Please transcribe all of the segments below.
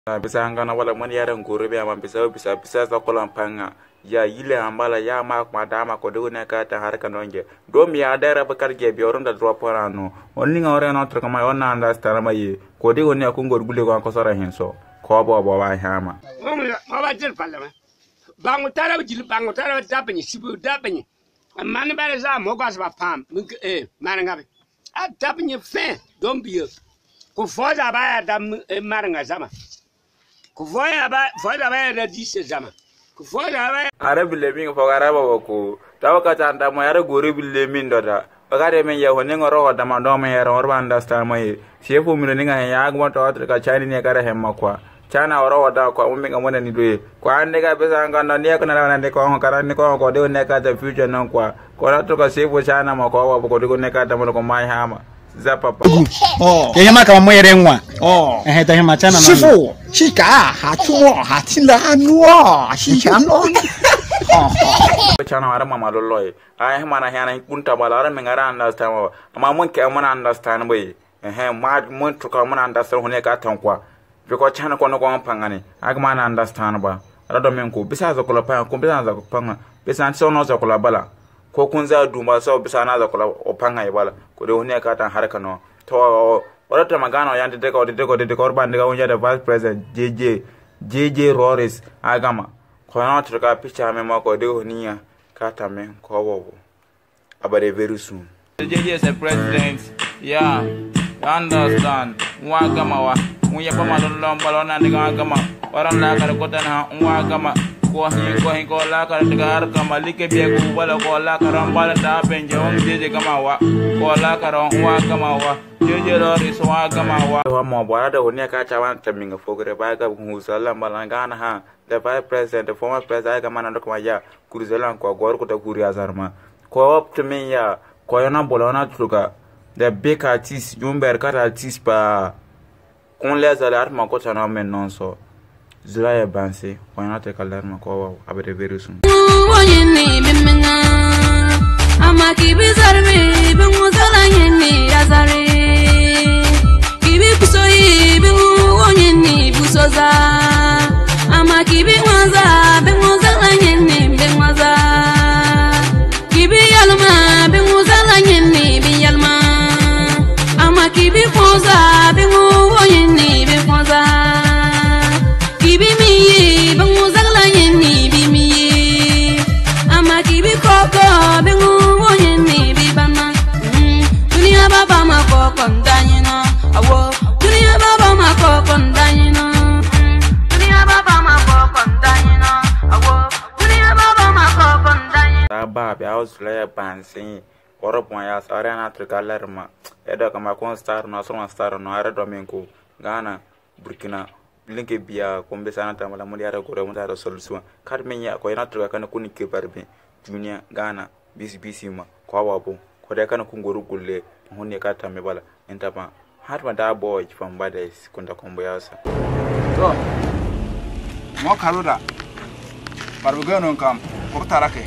bisa ngana wala mon yaran gore be ama bisa za kolan panga ya yile ambala ya ma dama ko do ne ka ta harka nonje do mi adara bakar ge bi oronda drop rano onni ngore no to kama onna understand ma yi ko de woni ko ngor gule ko sora hen so ko bo wa hama ma ba jil palla ma bangu tara dabni sibu dabni man ba za mo gas ba pam man ngabe a dabni fe don biyo ko foda ba ya dam maranga zama ko foda ba ya da dise zama ko foda ba are bile mi ko gara ba ko taw ka tanda mo yare gore bile min doda bagare men ya honen ngoro da ma do men yare orba understand mai sefo mi ni nga ya gmo to ka chani ne kare hemma kwa chana oro da ko mi nga mona ni do ko ande ga pesa ngana ne ko na ne ko kara ni ko de ne ka ta future non kwa ko na to ka sefo chana ma ko wa ko de ne ka ta mo ko mai hama za papa yema kama mwere nwa ta hema chana na sifu chika hatuo hatila nuo shishano chana ara mama loloy ay hema na hana kunta balara men ngara understand ma mon ke mon understand boy ma mon to ka mon understand hone ka tan kwa because chana ko no ko pangani agma na understand ba rado men ko bisa za ko la pa ko bisa za ko panga bisa so no za ko la bala ko kun za duma so bisa na za ko la opanga ibala ko de hone ka tan harka no to wala ta magana yande de ko bande ga wonja de vice president JJ Roris agama ko na to ka picture me ma ko de honiya ka ta me ko wo abare very soon JJ is the president yeah understand wa gama wa mun ya ba ma don balona de ga gama waran la ka ko tan wa gama ko la ka de gar kama like be ko wala ko la ka ran bala ta benje on jeje kama wa ko la ka ran wa kama wa jeje Roris wa kama wa mo bora da woni ka ta wan ta minga fogre ba ga hu sallam balanga ha the vice president the former president ga manando kuma ya kuruzelan ko gor ko ta kuri azarma ko optimin ya ko yana bolona tuka the big artist jumber ka artist pa kon les alarmes ma ko ta no men non so zura ya banse ko yana te kalarma ko abere very soon woni bimna amaki bizarbe bimuzala yeni azare kibi kusoyi bimu woni busoza amaki bimwaza bimuzala yeni bimwaza kibi yalma bimuzala yeni biyalma amaki bifoza bimu woni bifoza kibi mi bimuzala yeni bimi amaki bikoko bimu woni bibama dunia baba makoko ndanyina awo dunia baba makoko ndanyina dunia baba makoko ndanyina awo dunia baba makoko ndanyina ba be ausla bansin orobon ya sare na trikalerma edo kama kon star no so star no are domingo Ghana Burkina linke biya ko be sana tamala mo yara ko remonta do solution kar menya ko yana trika kana kuni ke barbe dunia Ghana bisi ma ko wabo ko de kana kungoru gulle honne ka tamme bala entaba har ma da boy from bades kunda kombo yasa to mo kaluda barbu gano kam ko tarake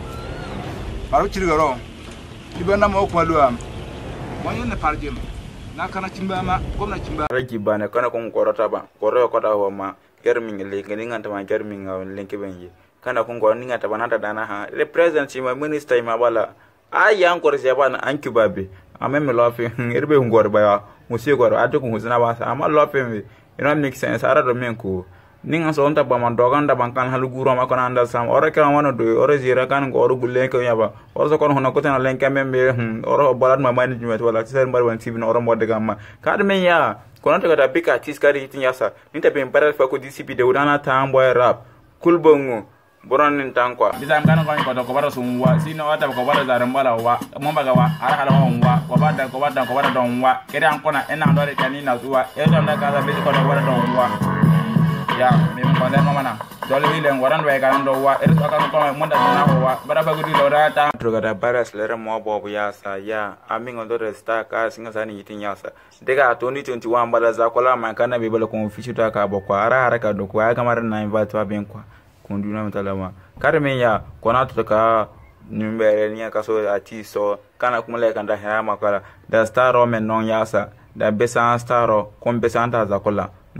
baru cirigaro ibana mo ko luam mo yone parjem na kana cimba ma ko na cimba raki bana kana kon korota ba koro ko da ma germin le ngani nganta ma germin ngawon lenke benji kana kon ko ninga ta banata dana ha represent ma minister ma bala ayan ko se bana anki babe ameme lofe erbe ngor ba musie ko ado ko huzina ba sa ama lofe me ina make sense ara do men ko ninga so onta ba man doganda bankan halu guro ma kono anda sam ore kala wono do ore zira kan ko oro gulle ko yaba oro so kono hono ko tan len kambe oro balat ma management wala ser mbar wan tv no oro modde gamma kad men ya kono to kata bika tis kari tin yasa ninta be paral fa ko dcp de udana tambo rap kulbongo boron nin tankwa bisam kan ko bara sunwa sino wata ko bara zarambala wa momba ga wa ara hala wa ko bada don wa kede an kona ena do re kanina zuwa e don da kaza be ko do bara don wa ya mi mo den mama dole wilen waran way kan do wa er ka ko mo da na wa bara ba gudi do rata to ga da baras lere mo bobu ya sa ya ami ngo do resta ka singa sani yitin ya sa daga 2021 bala za ko la man kana be bala ko fichu ta ka bo ko ara ka do ko ya kamar na invite wa ben kwa kunduna mtalama karme ya kona to ka numbere ni ka so ati so kana kumule kanda haya makala da staro men non yasa da besan staro kon besanta za kola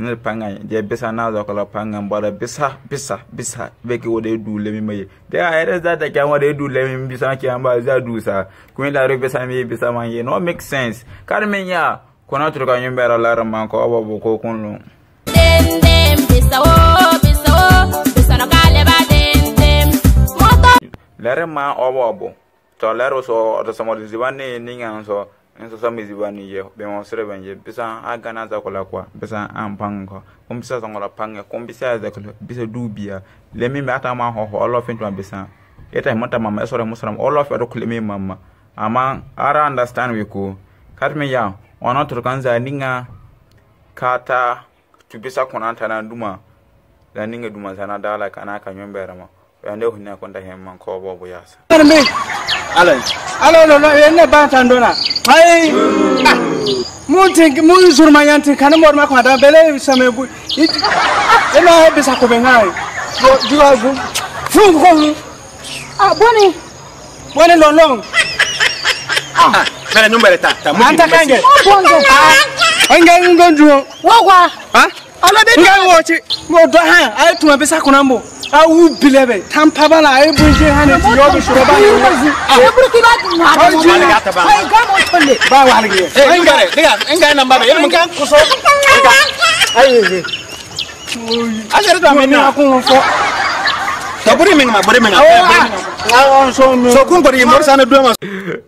ne panga je bisa na zo kala panga mbara bisa beki wode du le mi maye de ayre za ta kyan wode du le mi bisa ki amba za du sa kuin la re bisa mi bisa man ye no make sense kar men ya kona tru ka nyembera la ram ko obo ko kunlu dem bisa no kale ba dem moto lere ma obo to lero so to samo zibani ninga so enso sami zibani ye be mo sere benje bisa agana za kola kwa bisa ampango bisa zongola pange bisa za kola bisa dubia le mi mata ma ho all finto bisa eta mata mama esore musram all of do kule mi mama ama ara understand we ko katme ya ona to kanza ninga kata tubisa konanta na nduma la ninga duma sana dala kana kanyombera ma yande hunya konda hemman ko bobo yasa alo ene ba tandona ai mun surma yanti kana mor ma ko da bele same bu eno bisa ko bengai diwa bu fu ko boni long Kala nyumbere ta anta kange anga ngonju wogwa ala be ngai wochi mo do ha ai tuma bisa ko nambo awu bilebe tampa bala ai bunje hane ti yobe shuro ba e burki ba ai ga mo tolle ba wa halge ngare diga namba be yelmu kan kuso ai ajere do amena ko fo taburi menga so kun gori mor sana do ma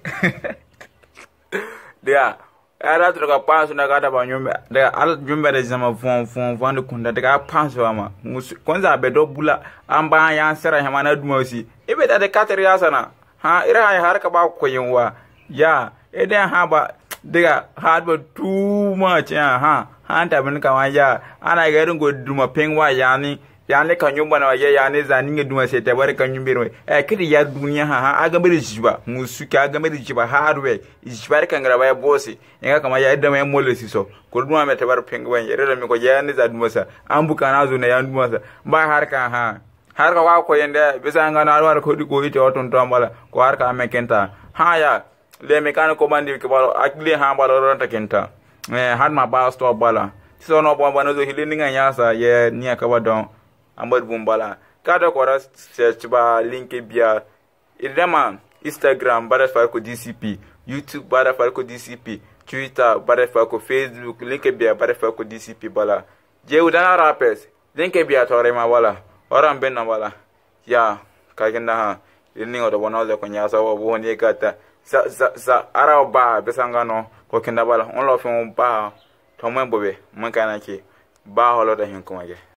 dia era troka panso na kada ba nyumba de al nyumba de zama fon de kunda de ka panso ama kwanza be do bula amba ya sera hema na dumosi ibe da de katri asana ha ira har ka ba ko yinwa ya eden ha ba diga ha ba too much ha ta bin kama ya ana garin go duma pengwa yani yani kan nyumba na ya yani zani nge duma se te bare kan nyumbiro kidi ya dunya ha aga mere jiba musu ka aga mere jiba hardware jiba kan graba ya bosi inga kama ya da mai molesi so ko duma me te bare pengwa yere da mi ko yani za duma sa ambuka na zo na ya duma sa ba har ka wa ko yende bisa nga na war ko di ko ite oton to ambala ko har ka me kenta ha ya le me kan ko bandi ke balo akli ha balo ronta kenta har ma ba sto bala so no bo bana zo hilini nga yasa ye ni aka ba don amad bumbala kada kora search ba link bia idama Instagram bara farko DCP, YouTube bara farko DCP, Twitter bara farko Facebook link bia bara farko DCP bala je udana rappers link bia tore ma bala oran ben na bala ya kagenda ha ini odo bonoze ko nyasa wo woni kata sa ara ba besangano ko kenda bala on lo fon ba to mwen bobe mun kana ke ba holo da hin kuma ge